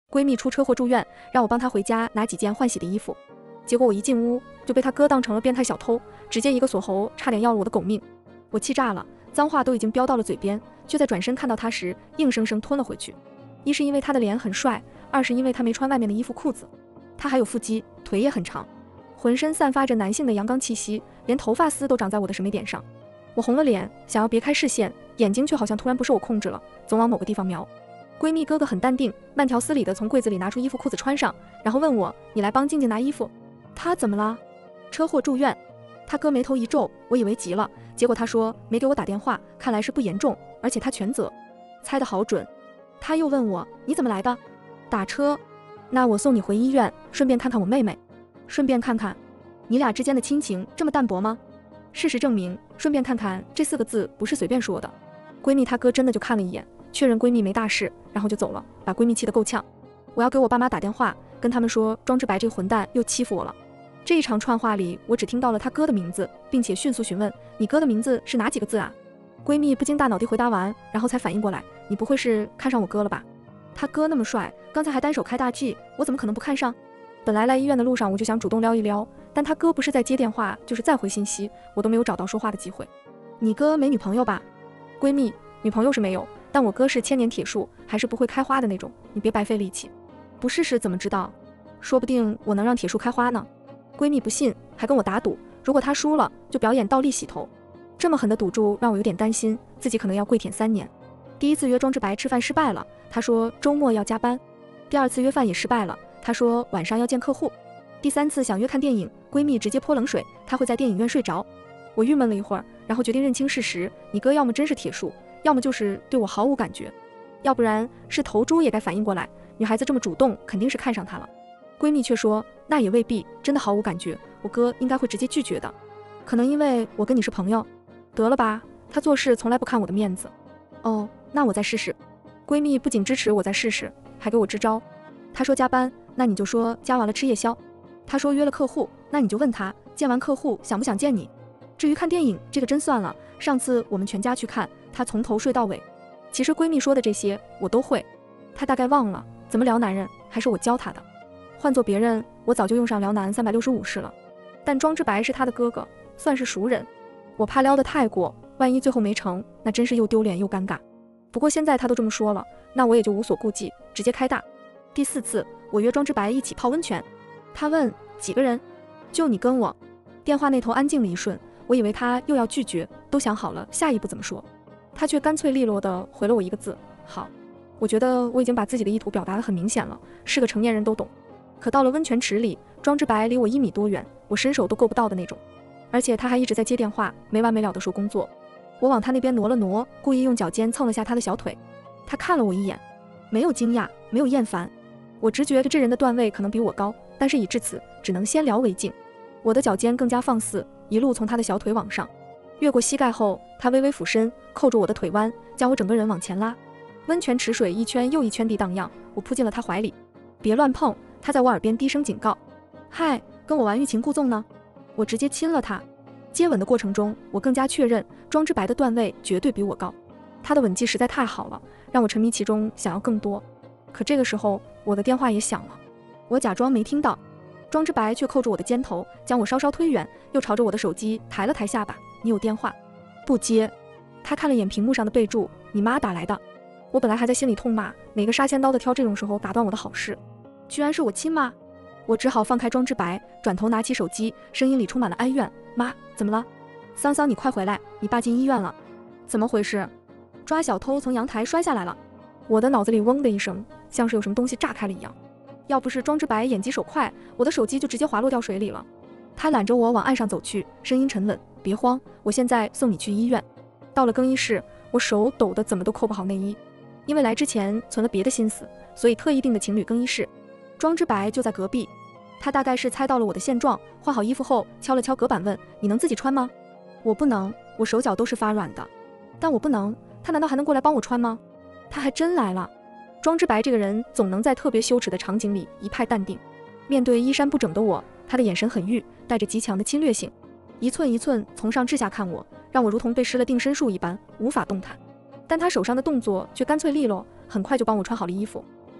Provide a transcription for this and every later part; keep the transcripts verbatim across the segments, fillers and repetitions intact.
闺蜜出车祸住院，让我帮她回家拿几件换洗的衣服。结果我一进屋就被她哥当成了变态小偷，直接一个锁喉，差点要了我的狗命。我气炸了，脏话都已经飙到了嘴边，却在转身看到他时硬生生吞了回去。一是因为他的脸很帅，二是因为他没穿外面的衣服裤子。他还有腹肌，腿也很长，浑身散发着男性的阳刚气息，连头发丝都长在我的审美点上。我红了脸，想要别开视线，眼睛却好像突然不受我控制了，总往某个地方瞄。闺蜜哥哥很淡定，慢条斯理地从柜子里拿出衣服裤子穿上，然后问我：你来帮静静拿衣服？她怎么了？车祸住院。他哥眉头一皱，我以为急了，结果他说没给我打电话，看来是不严重，而且他全责。猜得好准。他又问我：你怎么来的？打车。那我送你回医院，顺便看看我妹妹。顺便看看？你俩之间的亲情这么淡薄吗？事实证明，顺便看看这四个字不是随便说的。闺蜜她哥真的就看了一眼，确认闺蜜没大事，然后就走了，把闺蜜气得够呛。我要给我爸妈打电话，跟他们说庄之白这个混蛋又欺负我了。这一长串话里，我只听到了他哥的名字，并且迅速询问：你哥的名字是哪几个字啊？闺蜜不经大脑地回答完，然后才反应过来：你不会是看上我哥了吧？他哥那么帅，刚才还单手开大 G， 我怎么可能不看上？本来来医院的路上我就想主动撩一撩，但他哥不是在接电话，就是在回信息，我都没有找到说话的机会。你哥没女朋友吧？闺蜜，女朋友是没有，但我哥是千年铁树，还是不会开花的那种，你别白费力气。不试试怎么知道？说不定我能让铁树开花呢。闺蜜不信，还跟我打赌，如果她输了，就表演倒立洗头。这么狠的赌注让我有点担心，自己可能要跪舔三年。第一次约庄之白吃饭失败了，他说周末要加班。第二次约饭也失败了，他说晚上要见客户。第三次想约看电影，闺蜜直接泼冷水，她会在电影院睡着。我郁闷了一会儿，然后决定认清事实，你哥要么真是铁树，要么就是对我毫无感觉，要不然是头猪也该反应过来，女孩子这么主动，肯定是看上她了。闺蜜却说那也未必，真的毫无感觉，我哥应该会直接拒绝的。可能因为我跟你是朋友。得了吧，他做事从来不看我的面子。哦，那我再试试。闺蜜不仅支持我再试试，还给我支招。她说加班，那你就说加完了吃夜宵。她说约了客户，那你就问他见完客户想不想见你。至于看电影，这个真算了，上次我们全家去看，她从头睡到尾。其实闺蜜说的这些我都会，她大概忘了怎么撩男人还是我教她的。换做别人，我早就用上撩男三百六十五式了，但庄之白是他的哥哥，算是熟人，我怕撩得太过，万一最后没成，那真是又丢脸又尴尬。不过现在他都这么说了，那我也就无所顾忌，直接开大。第四次，我约庄之白一起泡温泉，他问几个人？就你跟我。电话那头安静了一瞬，我以为他又要拒绝，都想好了下一步怎么说，他却干脆利落地回了我一个字：好。我觉得我已经把自己的意图表达得很明显了，是个成年人都懂。可到了温泉池里，庄之白离我一米多远，我伸手都够不到的那种，而且他还一直在接电话，没完没了地说工作。我往他那边挪了挪，故意用脚尖蹭了下他的小腿。他看了我一眼，没有惊讶，没有厌烦。我直觉着这人的段位可能比我高，但是已至此，只能先聊为敬。我的脚尖更加放肆，一路从他的小腿往上，越过膝盖后，他微微俯身，扣住我的腿弯，将我整个人往前拉。温泉池水一圈又一圈地荡漾，我扑进了他怀里。别乱碰，他在我耳边低声警告。嗨，跟我玩欲擒故纵呢？我直接亲了他。接吻的过程中，我更加确认庄之白的段位绝对比我高，他的吻技实在太好了，让我沉迷其中，想要更多。可这个时候，我的电话也响了，我假装没听到，庄之白却扣住我的肩头，将我稍稍推远，又朝着我的手机抬了抬下巴。你有电话？不接。他看了眼屏幕上的备注，你妈打来的。我本来还在心里痛骂，哪个杀千刀的挑这种时候打断我的好事，居然是我亲妈。我只好放开庄之白，转头拿起手机，声音里充满了哀怨。妈，怎么了？桑桑，你快回来，你爸进医院了。怎么回事？抓小偷从阳台摔下来了。我的脑子里嗡的一声，像是有什么东西炸开了一样。要不是庄之白眼疾手快，我的手机就直接滑落掉水里了。他揽着我往岸上走去，声音沉稳，别慌，我现在送你去医院。到了更衣室，我手抖得怎么都扣不好内衣，因为来之前存了别的心思，所以特意订的情侣更衣室。庄之白就在隔壁，他大概是猜到了我的现状，换好衣服后敲了敲隔板问：你能自己穿吗？我不能，我手脚都是发软的。但我不能，他难道还能过来帮我穿吗？他还真来了。庄之白这个人总能在特别羞耻的场景里一派淡定，面对衣衫不整的我，他的眼神很欲，带着极强的侵略性，一寸一寸从上至下看我，让我如同被施了定身术一般无法动弹。但他手上的动作却干脆利落，很快就帮我穿好了衣服。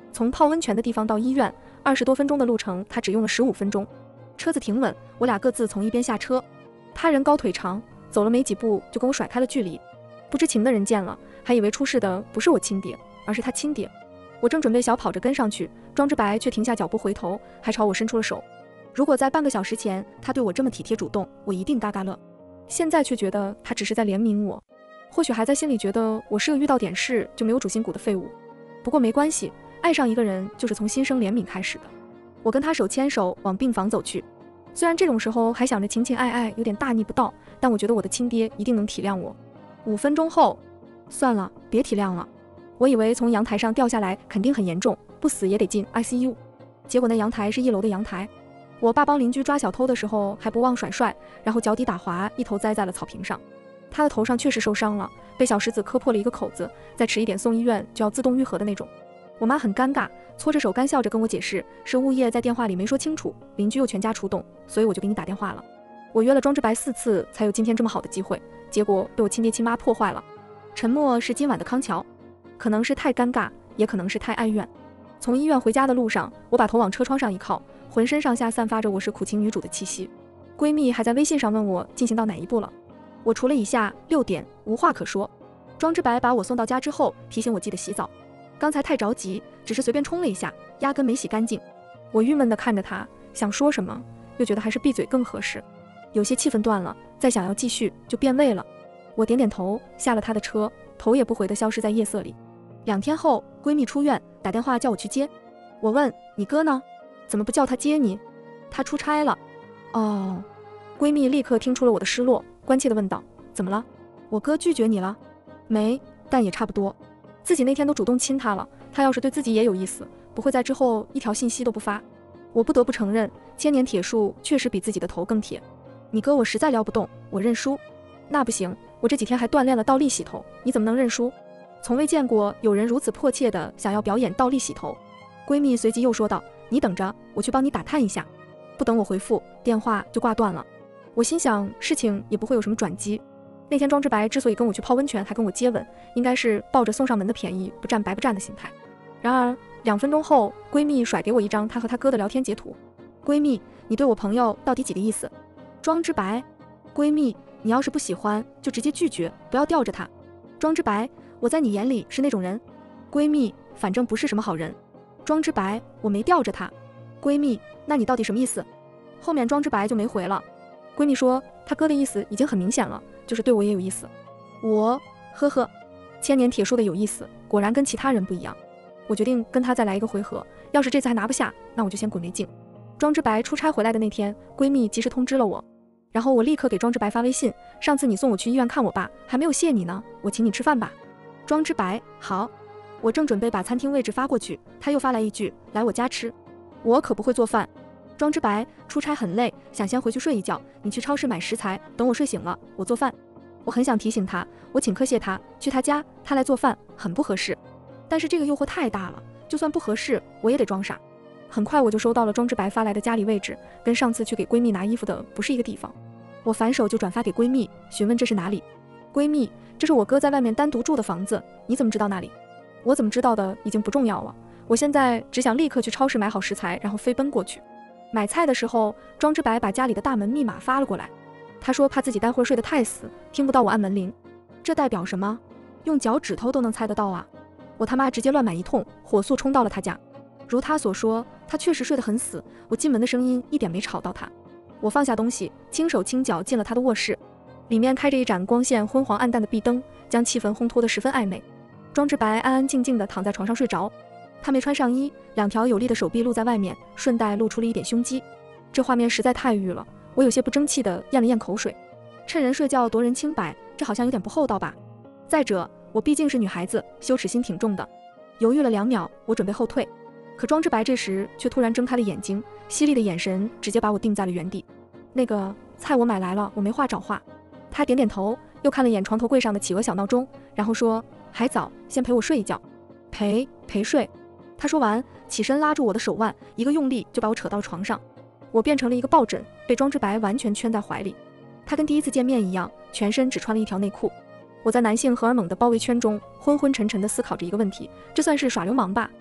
从泡温泉的地方到医院，二十多分钟的路程，他只用了十五分钟。车子停稳，我俩各自从一边下车。他人高腿长，走了没几步就跟我甩开了距离。不知情的人见了，还以为出事的不是我亲爹，而是他亲爹。我正准备小跑着跟上去，庄之白却停下脚步回头，还朝我伸出了手。如果在半个小时前他对我这么体贴主动，我一定嘎嘎乐。现在却觉得他只是在怜悯我，或许还在心里觉得我是个遇到点事就没有主心骨的废物。不过没关系，爱上一个人就是从心生怜悯开始的。我跟他手牵手往病房走去，虽然这种时候还想着情情爱爱有点大逆不道，但我觉得我的亲爹一定能体谅我。五分钟后，算了，别体谅了。我以为从阳台上掉下来肯定很严重，不死也得进 I C U。 结果那阳台是一楼的阳台。我爸帮邻居抓小偷的时候还不忘甩帅，然后脚底打滑，一头栽在了草坪上。他的头上确实受伤了，被小石子磕破了一个口子，再迟一点送医院就要自动愈合的那种。我妈很尴尬，搓着手干笑着跟我解释，是物业在电话里没说清楚，邻居又全家出动，所以我就给你打电话了。我约了庄之白四次才有今天这么好的机会，结果被我亲爹亲妈破坏了。沉默是今晚的康桥，可能是太尴尬，也可能是太哀怨。从医院回家的路上，我把头往车窗上一靠，浑身上下散发着我是苦情女主的气息。闺蜜还在微信上问我进行到哪一步了，我除了一下六点无话可说。庄之白把我送到家之后，提醒我记得洗澡，刚才太着急，只是随便冲了一下，压根没洗干净。我郁闷地看着他，想说什么，又觉得还是闭嘴更合适。有些气氛断了，再想要继续就变味了。我点点头，下了他的车，头也不回地消失在夜色里。两天后，闺蜜出院，打电话叫我去接。我问你哥呢？怎么不叫他接你？他出差了。哦。闺蜜立刻听出了我的失落，关切地问道：怎么了？我哥拒绝你了？没，但也差不多。自己那天都主动亲他了，他要是对自己也有意思，不会在之后一条信息都不发。我不得不承认，千年铁树确实比自己的头更铁。你哥我实在撩不动，我认输。那不行，我这几天还锻炼了倒立洗头，你怎么能认输？从未见过有人如此迫切的想要表演倒立洗头。闺蜜随即又说道：你等着，我去帮你打探一下。不等我回复，电话就挂断了。我心想事情也不会有什么转机。那天庄之白之所以跟我去泡温泉还跟我接吻，应该是抱着送上门的便宜不占白不占的心态。然而两分钟后，闺蜜甩给我一张她和她哥的聊天截图。闺蜜，你对我朋友到底几个意思？庄之白。闺蜜，你要是不喜欢就直接拒绝，不要吊着他。庄之白，我在你眼里是那种人？闺蜜，反正不是什么好人。庄之白，我没吊着他。闺蜜，那你到底什么意思？后面庄之白就没回了。闺蜜说他哥的意思已经很明显了，就是对我也有意思。我呵呵，千年铁树的有意思果然跟其他人不一样。我决定跟他再来一个回合，要是这次还拿不下，那我就先滚为敬。庄之白出差回来的那天，闺蜜及时通知了我，然后我立刻给庄之白发微信，上次你送我去医院看我爸，还没有谢你呢，我请你吃饭吧。庄之白，好。我正准备把餐厅位置发过去，他又发来一句，来我家吃。我可不会做饭。庄之白，出差很累，想先回去睡一觉，你去超市买食材，等我睡醒了我做饭。我很想提醒他，我请客谢他，去他家他来做饭很不合适，但是这个诱惑太大了，就算不合适我也得装傻。很快我就收到了庄之白发来的家里位置，跟上次去给闺蜜拿衣服的不是一个地方。我反手就转发给闺蜜，询问这是哪里。闺蜜，这是我哥在外面单独住的房子，你怎么知道那里？我怎么知道的已经不重要了，我现在只想立刻去超市买好食材，然后飞奔过去。买菜的时候，庄之白把家里的大门密码发了过来，他说怕自己待会儿睡得太死，听不到我按门铃。这代表什么？用脚趾头都能猜得到啊！我他妈直接乱买一通，火速冲到了他家。如他所说，他确实睡得很死，我进门的声音一点没吵到他。我放下东西，轻手轻脚进了他的卧室，里面开着一盏光线昏黄暗淡的壁灯，将气氛烘托得十分暧昧。庄之白安安静静地躺在床上睡着，他没穿上衣，两条有力的手臂露在外面，顺带露出了一点胸肌。这画面实在太郁了，我有些不争气地咽了咽口水。趁人睡觉夺人清白，这好像有点不厚道吧。再者，我毕竟是女孩子，羞耻心挺重的。犹豫了两秒，我准备后退，可庄之白这时却突然睁开了眼睛，犀利的眼神直接把我定在了原地。那个菜我买来了，我没话找话。他点点头，又看了眼床头柜上的企鹅小闹钟，然后说还早，先陪我睡一觉。陪陪睡。他说完起身拉住我的手腕，一个用力就把我扯到床上，我变成了一个抱枕，被庄之白完全圈在怀里。他跟第一次见面一样，全身只穿了一条内裤。我在男性荷尔蒙的包围圈中昏昏沉沉地思考着一个问题，这算是耍流氓吧？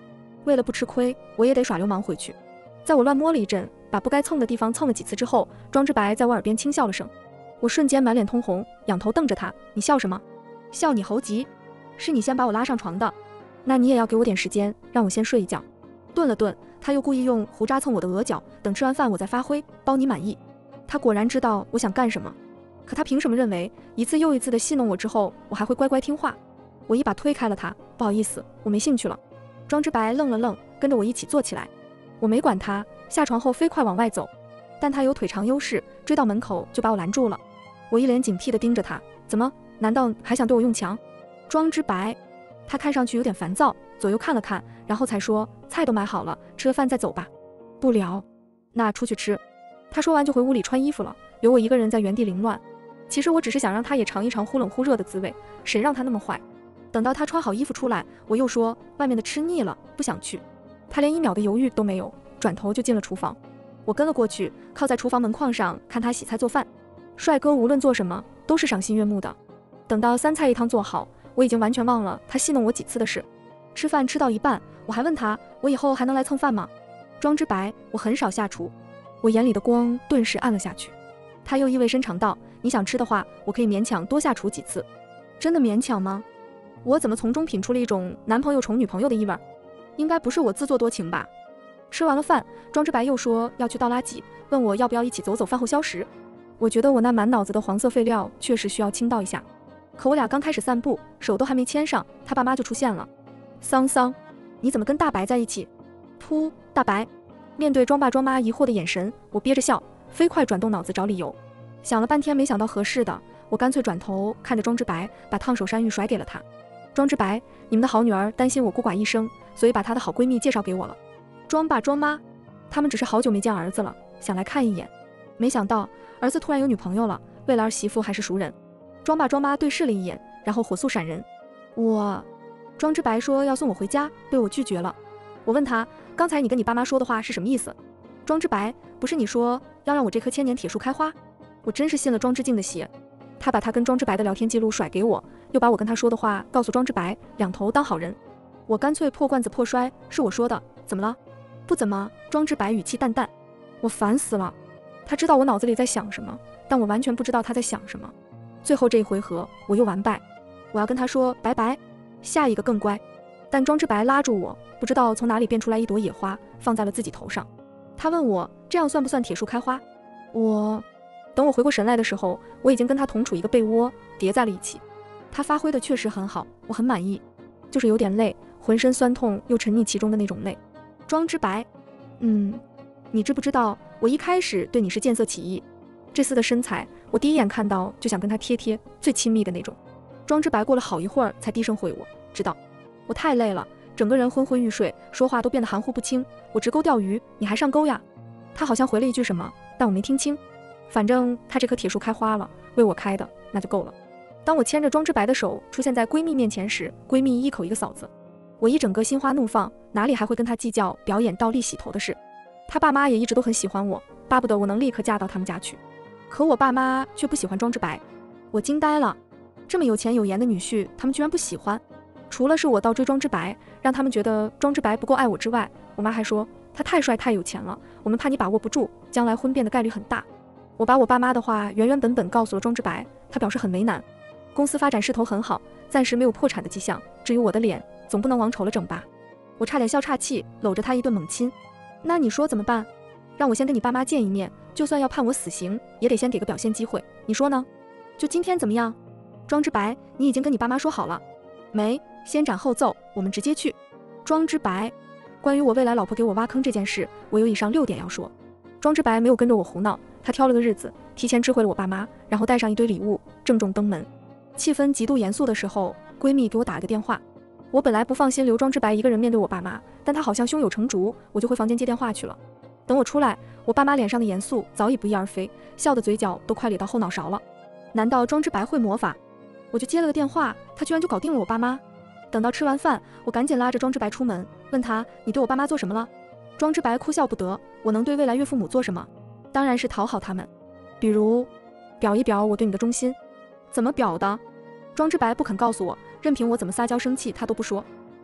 为了不吃亏，我也得耍流氓回去。在我乱摸了一阵，把不该蹭的地方蹭了几次之后，庄之白在我耳边轻笑了声。我瞬间满脸通红，仰头瞪着他：你笑什么？笑你猴急？是你先把我拉上床的，那你也要给我点时间，让我先睡一觉。顿了顿，他又故意用胡渣蹭我的额角，等吃完饭我再发挥，包你满意。他果然知道我想干什么，可他凭什么认为一次又一次的戏弄我之后，我还会乖乖听话？我一把推开了他，不好意思，我没兴趣了。庄之白愣了愣，跟着我一起坐起来。我没管他，下床后飞快往外走，但他有腿长优势，追到门口就把我拦住了。我一脸警惕地盯着他，怎么？难道还想对我用强？庄之白，他看上去有点烦躁，左右看了看，然后才说：菜都买好了，吃了饭再走吧。不聊，那出去吃。他说完就回屋里穿衣服了，留我一个人在原地凌乱。其实我只是想让他也尝一尝忽冷忽热的滋味，谁让他那么坏。等到他穿好衣服出来，我又说外面的吃腻了，不想去。他连一秒的犹豫都没有，转头就进了厨房。我跟了过去，靠在厨房门框上看他洗菜做饭。帅哥无论做什么都是赏心悦目的。等到三菜一汤做好，我已经完全忘了他戏弄我几次的事。吃饭吃到一半，我还问他，我以后还能来蹭饭吗？庄之白，我很少下厨。我眼里的光顿时暗了下去。他又意味深长道，你想吃的话，我可以勉强多下厨几次。真的勉强吗？我怎么从中品出了一种男朋友宠女朋友的意味？应该不是我自作多情吧。吃完了饭，庄之白又说要去倒垃圾，问我要不要一起走走饭后消食。我觉得我那满脑子的黄色废料确实需要清倒一下。可我俩刚开始散步，手都还没牵上，他爸妈就出现了。桑桑，你怎么跟大白在一起？噗，大白。面对庄爸庄妈疑惑的眼神，我憋着笑，飞快转动脑子找理由。想了半天没想到合适的，我干脆转头看着庄之白，把烫手山芋甩给了他。庄之白，你们的好女儿担心我孤寡一生，所以把她的好闺蜜介绍给我了。庄爸庄妈，他们只是好久没见儿子了，想来看一眼。没想到儿子突然有女朋友了，为了儿媳妇还是熟人。庄爸庄妈对视了一眼，然后火速闪人。我，庄之白说要送我回家，被我拒绝了。我问他，刚才你跟你爸妈说的话是什么意思？庄之白，不是你说要让我这棵千年铁树开花？我真是信了庄之静的邪。他把他跟庄之白的聊天记录甩给我，又把我跟他说的话告诉庄之白，两头当好人。我干脆破罐子破摔，是我说的，怎么了？不怎么。庄之白语气淡淡。我烦死了。他知道我脑子里在想什么，但我完全不知道他在想什么。最后这一回合我又完败，我要跟他说拜拜，下一个更乖。但庄之白拉住我，不知道从哪里变出来一朵野花，放在了自己头上。他问我这样算不算铁树开花？我等我回过神来的时候，我已经跟他同处一个被窝，叠在了一起。他发挥的确实很好，我很满意，就是有点累，浑身酸痛又沉溺其中的那种累。庄之白，嗯，你知不知道我一开始对你是见色起意？这厮的身材，我第一眼看到就想跟他贴贴，最亲密的那种。庄之白过了好一会儿才低声回我，知道。我太累了，整个人昏昏欲睡，说话都变得含糊不清。我直钩钓鱼，你还上钩呀？他好像回了一句什么，但我没听清。反正他这棵铁树开花了，为我开的，那就够了。当我牵着庄之白的手出现在闺蜜面前时，闺蜜一口一个嫂子，我一整个心花怒放，哪里还会跟他计较表演倒立洗头的事？他爸妈也一直都很喜欢我，巴不得我能立刻嫁到他们家去。可我爸妈却不喜欢庄之白，我惊呆了。这么有钱有颜的女婿，他们居然不喜欢。除了是我倒追庄之白，让他们觉得庄之白不够爱我之外，我妈还说他太帅太有钱了，我们怕你把握不住，将来婚变的概率很大。我把我爸妈的话原原本本告诉了庄之白，他表示很为难。公司发展势头很好，暂时没有破产的迹象，至于我的脸，总不能往丑了整吧。我差点笑岔气，搂着他一顿猛亲。那你说怎么办？让我先跟你爸妈见一面，就算要判我死刑，也得先给个表现机会，你说呢？就今天怎么样？庄之白，你已经跟你爸妈说好了没？先斩后奏，我们直接去。庄之白，关于我未来老婆给我挖坑这件事，我有以上六点要说。庄之白没有跟着我胡闹，他挑了个日子，提前知会了我爸妈，然后带上一堆礼物，郑重登门。气氛极度严肃的时候，闺蜜给我打了个电话。我本来不放心留庄之白一个人面对我爸妈，但他好像胸有成竹，我就回房间接电话去了。等我出来，我爸妈脸上的严肃早已不翼而飞，笑的嘴角都快咧到后脑勺了。难道庄之白会魔法？我就接了个电话，他居然就搞定了我爸妈。等到吃完饭，我赶紧拉着庄之白出门，问他，你对我爸妈做什么了？庄之白哭笑不得，我能对未来岳父母做什么？当然是讨好他们，比如表一表我对你的忠心。怎么表的？庄之白不肯告诉我，任凭我怎么撒娇生气他都不说。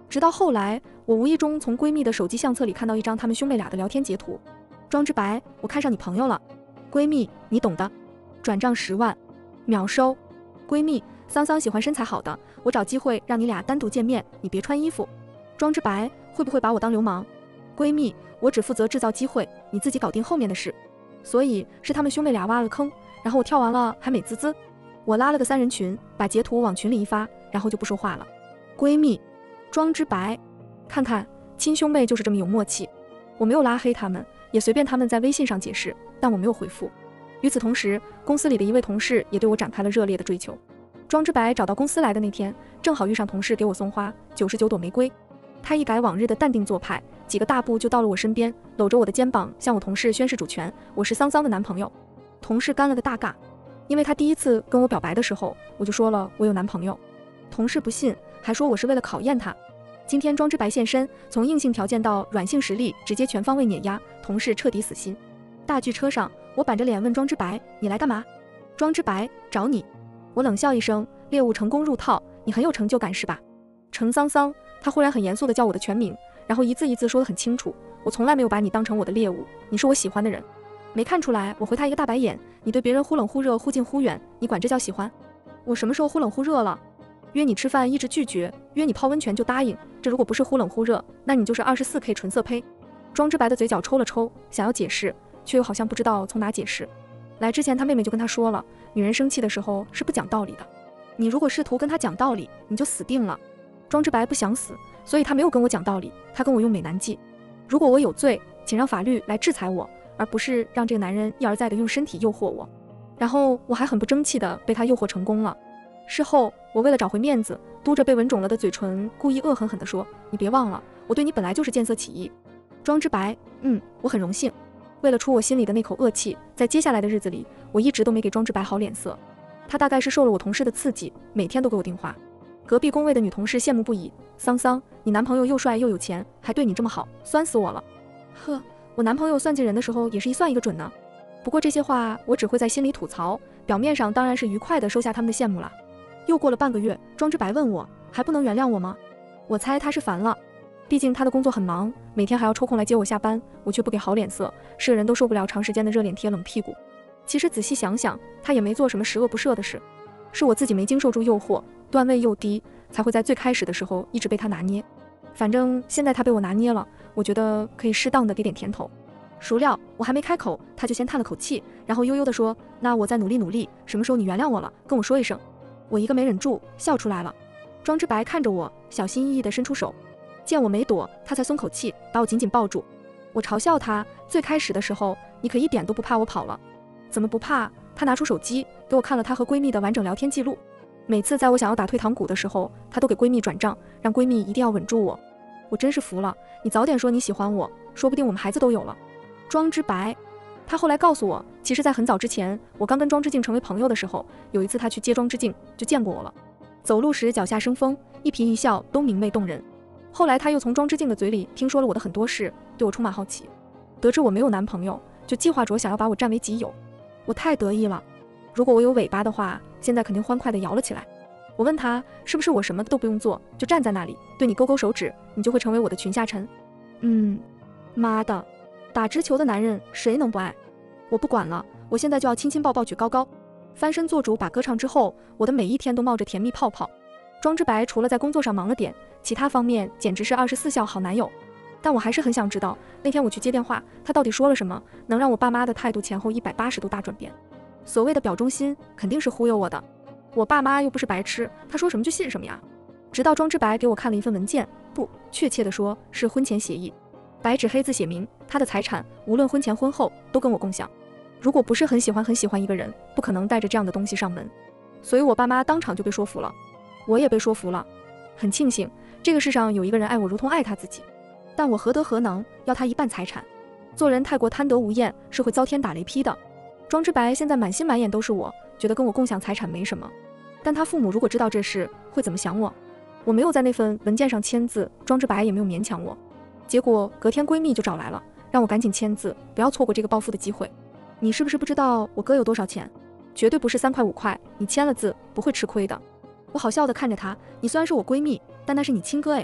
直到后来，我无意中从闺蜜的手机相册里看到一张他们兄妹俩的聊天截图。庄之白，我看上你朋友了。闺蜜，你懂的。转账十万，秒收。闺蜜，桑桑喜欢身材好的，我找机会让你俩单独见面，你别穿衣服。庄之白，会不会把我当流氓？闺蜜，我只负责制造机会，你自己搞定后面的事。所以是他们兄妹俩挖了坑，然后我跳完了还美滋滋。我拉了个三人群，把截图往群里一发，然后就不说话了。闺蜜，庄之白，看看亲兄妹就是这么有默契。我没有拉黑他们，也随便他们在微信上解释，但我没有回复。与此同时，公司里的一位同事也对我展开了热烈的追求。庄之白找到公司来的那天，正好遇上同事给我送花，九十九朵玫瑰。他一改往日的淡定做派，几个大步就到了我身边，搂着我的肩膀向我同事宣示主权，我是桑桑的男朋友。同事干了个大尬，因为他第一次跟我表白的时候，我就说了我有男朋友。同事不信，还说我是为了考验他。今天庄之白现身，从硬性条件到软性实力，直接全方位碾压，同事彻底死心。大剧车上，我板着脸问庄之白，你来干嘛？庄之白，找你。我冷笑一声，猎物成功入套，你很有成就感是吧？程桑桑。他忽然很严肃地叫我的全名，然后一字一字说得很清楚，我从来没有把你当成我的猎物，你是我喜欢的人。没看出来？我回他一个大白眼，你对别人忽冷忽热，忽近忽远，你管这叫喜欢？我什么时候忽冷忽热了？约你吃饭一直拒绝，约你泡温泉就答应，这如果不是忽冷忽热，那你就是 二十四 K 纯色胚。庄之白的嘴角抽了抽，想要解释，却又好像不知道从哪解释。来之前他妹妹就跟他说了，女人生气的时候是不讲道理的，你如果试图跟他讲道理，你就死定了。庄之白不想死，所以他没有跟我讲道理，他跟我用美男计。如果我有罪，请让法律来制裁我，而不是让这个男人一而再的用身体诱惑我。然后我还很不争气的被他诱惑成功了。事后我为了找回面子，嘟着被吻肿了的嘴唇，故意恶狠狠地说，你别忘了，我对你本来就是见色起意。庄之白，嗯，我很荣幸。为了出我心里的那口恶气，在接下来的日子里，我一直都没给庄之白好脸色。他大概是受了我同事的刺激，每天都给我订话。隔壁工位的女同事羡慕不已，桑桑，你男朋友又帅又有钱，还对你这么好，酸死我了。呵，我男朋友算计人的时候也是一算一个准呢。不过这些话我只会在心里吐槽，表面上当然是愉快地收下他们的羡慕了。又过了半个月，庄之白问我，还不能原谅我吗？我猜他是烦了，毕竟他的工作很忙，每天还要抽空来接我下班，我却不给好脸色，是个人都受不了长时间的热脸贴冷屁股。其实仔细想想，他也没做什么十恶不赦的事，是我自己没经受住诱惑，段位又低，才会在最开始的时候一直被他拿捏。反正现在他被我拿捏了，我觉得可以适当的给点甜头。孰料我还没开口，他就先叹了口气，然后悠悠地说，那我再努力努力，什么时候你原谅我了，跟我说一声。我一个没忍住，笑出来了。庄之白看着我，小心翼翼地伸出手，见我没躲，他才松口气，把我紧紧抱住。我嘲笑他，最开始的时候你可一点都不怕我跑了。怎么不怕？他拿出手机给我看了他和闺蜜的完整聊天记录，每次在我想要打退堂鼓的时候，他都给闺蜜转账，让闺蜜一定要稳住我。我真是服了，你早点说你喜欢我，说不定我们孩子都有了。庄之白，他后来告诉我，其实在很早之前，我刚跟庄之静成为朋友的时候，有一次他去接庄之静就见过我了。走路时脚下生风，一颦一笑都明媚动人。后来他又从庄之静的嘴里听说了我的很多事，对我充满好奇，得知我没有男朋友，就计划着想要把我占为己有。我太得意了，如果我有尾巴的话，现在肯定欢快地摇了起来。我问他，是不是我什么都不用做，就站在那里对你勾勾手指，你就会成为我的裙下臣？嗯，妈的，打直球的男人谁能不爱？我不管了，我现在就要亲亲抱抱举高高。翻身做主把歌唱之后，我的每一天都冒着甜蜜泡泡。庄之白除了在工作上忙了点，其他方面简直是二十四孝好男友。但我还是很想知道，那天我去接电话，他到底说了什么，能让我爸妈的态度前后一百八十度大转变？所谓的表忠心，肯定是忽悠我的。我爸妈又不是白痴，他说什么就信什么呀。直到庄之白给我看了一份文件，不，确切的说是婚前协议，白纸黑字写明，他的财产无论婚前婚后都跟我共享。如果不是很喜欢很喜欢一个人，不可能带着这样的东西上门。所以我爸妈当场就被说服了，我也被说服了。很庆幸这个世上有一个人爱我如同爱他自己，但我何德何能要他一半财产？做人太过贪得无厌是会遭天打雷劈的。庄之白现在满心满眼都是我，觉得跟我共享财产没什么，但他父母如果知道这事会怎么想我？我没有在那份文件上签字，庄之白也没有勉强我。结果隔天闺蜜就找来了，让我赶紧签字，不要错过这个暴富的机会。你是不是不知道我哥有多少钱？绝对不是三块五块，你签了字不会吃亏的。我好笑地看着他，你虽然是我闺蜜，但那是你亲哥哎。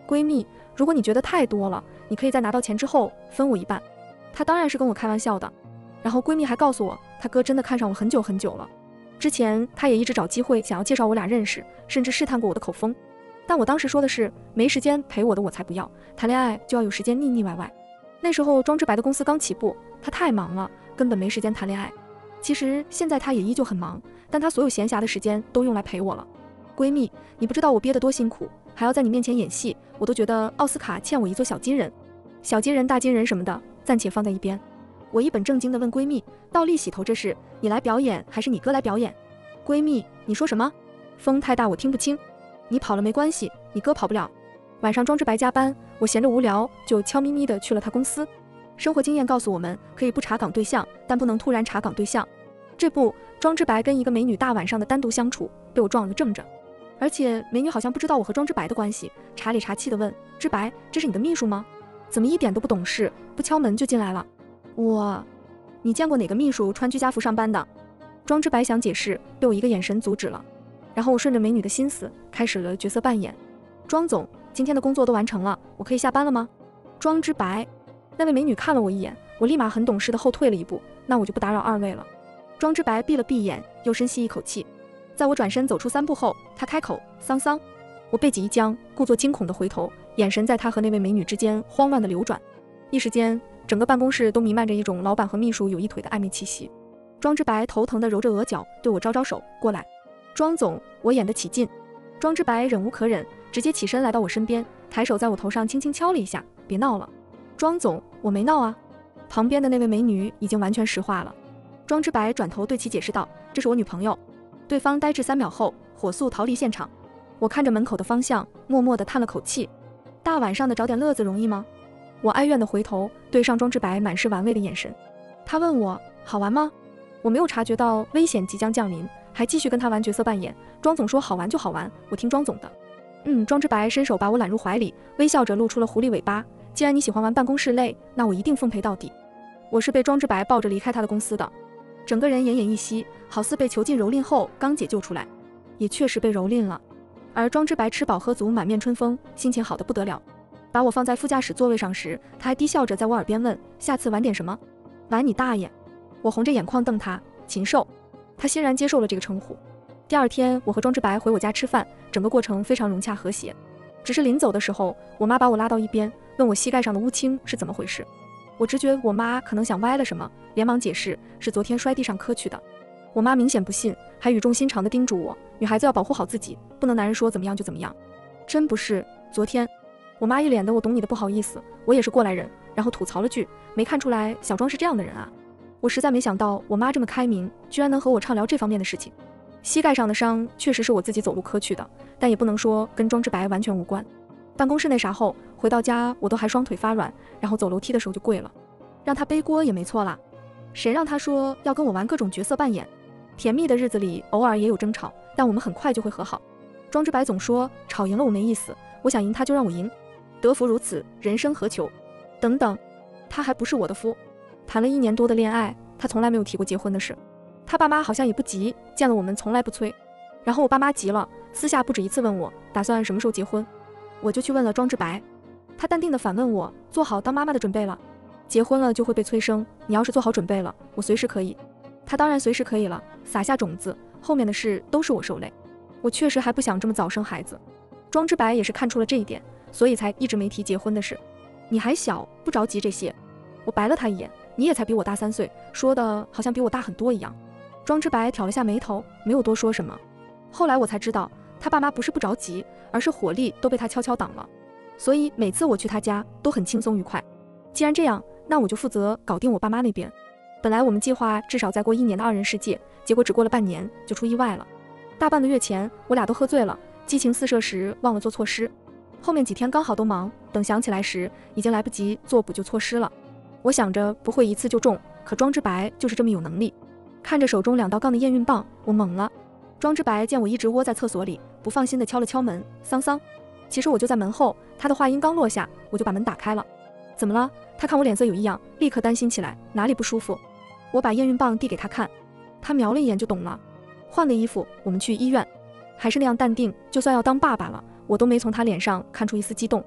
闺蜜，如果你觉得太多了，你可以在拿到钱之后分我一半。她当然是跟我开玩笑的。然后闺蜜还告诉我，她哥真的看上我很久很久了。之前她也一直找机会想要介绍我俩认识，甚至试探过我的口风。但我当时说的是，没时间陪我的我才不要，谈恋爱就要有时间腻腻歪歪。那时候庄之白的公司刚起步，他太忙了，根本没时间谈恋爱。其实现在他也依旧很忙，但他所有闲暇的时间都用来陪我了。闺蜜，你不知道我憋得多辛苦，还要在你面前演戏，我都觉得奥斯卡欠我一座小金人。小金人大金人什么的暂且放在一边。我一本正经地问闺蜜，倒立洗头这事你来表演还是你哥来表演？闺蜜，你说什么？风太大我听不清。你跑了没关系，你哥跑不了。晚上庄之白加班，我闲着无聊就悄咪咪地去了他公司。生活经验告诉我们，可以不查岗对象，但不能突然查岗对象。这不，庄之白跟一个美女大晚上的单独相处，被我撞了个正着。而且美女好像不知道我和庄之白的关系，茶里茶气地问：之白，这是你的秘书吗？怎么一点都不懂事，不敲门就进来了？我，你见过哪个秘书穿居家服上班的？庄之白想解释，被我一个眼神阻止了。然后我顺着美女的心思开始了角色扮演。庄总，今天的工作都完成了，我可以下班了吗？庄之白，那位美女看了我一眼，我立马很懂事的后退了一步，那我就不打扰二位了。庄之白闭了闭眼，又深吸一口气。在我转身走出三步后，他开口：桑桑。我背脊一僵，故作惊恐的回头，眼神在他和那位美女之间慌乱的流转。一时间，整个办公室都弥漫着一种老板和秘书有一腿的暧昧气息。庄之白头疼的揉着额角，对我招招手，过来。庄总，我演得起劲。庄之白忍无可忍，直接起身来到我身边，抬手在我头上轻轻敲了一下，别闹了。庄总，我没闹啊。旁边的那位美女已经完全石化了。庄之白转头对其解释道，这是我女朋友。对方呆滞三秒后，火速逃离现场。我看着门口的方向，默默地叹了口气。大晚上的找点乐子容易吗？我哀怨地回头，对上庄之白满是玩味的眼神。他问我，好玩吗？我没有察觉到危险即将降临，还继续跟他玩角色扮演。庄总说好玩就好玩，我听庄总的。嗯，庄之白伸手把我揽入怀里，微笑着露出了狐狸尾巴。既然你喜欢玩办公室类，那我一定奉陪到底。我是被庄之白抱着离开他的公司的，整个人奄奄一息，好似被囚禁蹂躏后刚解救出来，也确实被蹂躏了。而庄之白吃饱喝足，满面春风，心情好得不得了。把我放在副驾驶座位上时，他还低笑着在我耳边问，下次玩点什么？玩你大爷！我红着眼眶瞪他，禽兽。他欣然接受了这个称呼。第二天，我和庄之白回我家吃饭，整个过程非常融洽和谐。只是临走的时候，我妈把我拉到一边，问我膝盖上的乌青是怎么回事。我直觉我妈可能想歪了什么，连忙解释是昨天摔地上磕去的。我妈明显不信，还语重心长地叮嘱我，女孩子要保护好自己，不能男人说怎么样就怎么样。真不是，昨天。我妈一脸的我懂你的不好意思，我也是过来人，然后吐槽了句，没看出来小庄是这样的人啊。我实在没想到我妈这么开明，居然能和我畅聊这方面的事情。膝盖上的伤确实是我自己走路磕去的，但也不能说跟庄之白完全无关。办公室那啥后，回到家我都还双腿发软，然后走楼梯的时候就跪了。让他背锅也没错啦，谁让他说要跟我玩各种角色扮演？甜蜜的日子里偶尔也有争吵，但我们很快就会和好。庄之白总说吵赢了我没意思，我想赢他就让我赢，得福如此，人生何求？等等，他还不是我的夫。谈了一年多的恋爱，他从来没有提过结婚的事。他爸妈好像也不急，见了我们从来不催。然后我爸妈急了，私下不止一次问我打算什么时候结婚。我就去问了庄之白，他淡定地反问我，做好当妈妈的准备了？结婚了就会被催生，你要是做好准备了，我随时可以。他当然随时可以了，撒下种子，后面的事都是我受累。我确实还不想这么早生孩子。庄之白也是看出了这一点，所以才一直没提结婚的事。你还小，不着急这些。我白了他一眼，你也才比我大三岁，说的好像比我大很多一样。庄之白挑了下眉头，没有多说什么。后来我才知道，他爸妈不是不着急，而是火力都被他悄悄挡了，所以每次我去他家都很轻松愉快。既然这样，那我就负责搞定我爸妈那边。本来我们计划至少再过一年的二人世界，结果只过了半年就出意外了。大半个月前，我俩都喝醉了，激情四射时忘了做措施，后面几天刚好都忙，等想起来时已经来不及做补救措施了。我想着不会一次就中，可庄之白就是这么有能力。看着手中两道杠的验孕棒，我懵了。庄之白见我一直窝在厕所里，不放心地敲了敲门，桑桑。其实我就在门后，他的话音刚落下，我就把门打开了。怎么了？他看我脸色有异样，立刻担心起来，哪里不舒服？我把验孕棒递给他看，他瞄了一眼就懂了。换个衣服，我们去医院。还是那样淡定，就算要当爸爸了，我都没从他脸上看出一丝激动。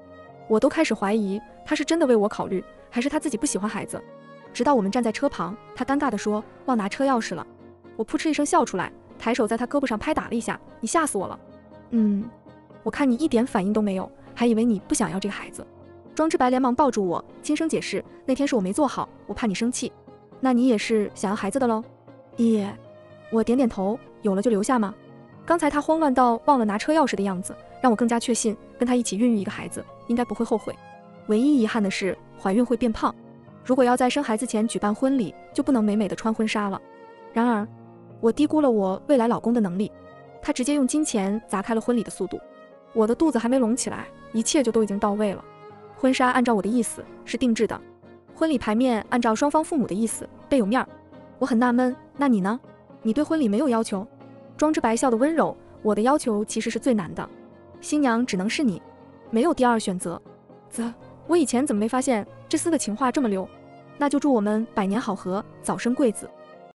我都开始怀疑他是真的为我考虑，还是他自己不喜欢孩子。直到我们站在车旁，他尴尬地说忘拿车钥匙了。我扑哧一声笑出来，抬手在他胳膊上拍打了一下，你吓死我了。嗯，我看你一点反应都没有，还以为你不想要这个孩子。庄之白连忙抱住我，轻声解释，那天是我没做好，我怕你生气。那你也是想要孩子的喽？耶，我点点头，有了就留下吗？刚才他慌乱到忘了拿车钥匙的样子，让我更加确信跟他一起孕育一个孩子应该不会后悔。唯一遗憾的是怀孕会变胖，如果要在生孩子前举办婚礼，就不能美美的穿婚纱了。然而我低估了我未来老公的能力，他直接用金钱砸开了婚礼的速度。我的肚子还没隆起来，一切就都已经到位了。婚纱按照我的意思是定制的，婚礼牌面按照双方父母的意思备有面儿。我很纳闷，那你呢？你对婚礼没有要求？庄之白笑得温柔，我的要求其实是最难的，新娘只能是你，没有第二选择。啧，我以前怎么没发现这厮的情话这么溜？那就祝我们百年好合，早生贵子。